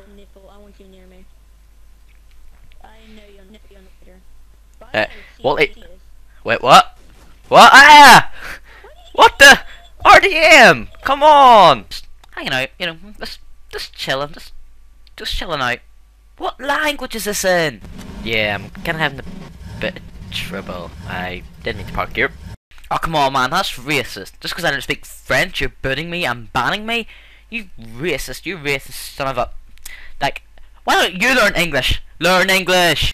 nipple. I want you near me. I know you're not later. But Uh, I know well, she is. wait, what? What? Ah! What the? RDM! Come on! Just hanging out, you know, just chilling, just chilling out. What language is this in? Yeah, I'm kinda having a bit of trouble. I didn't need to park here. Oh, come on, man, that's racist. Just because I don't speak French, you're booting me and banning me? You racist son of a... Like, why don't you learn English? Learn English!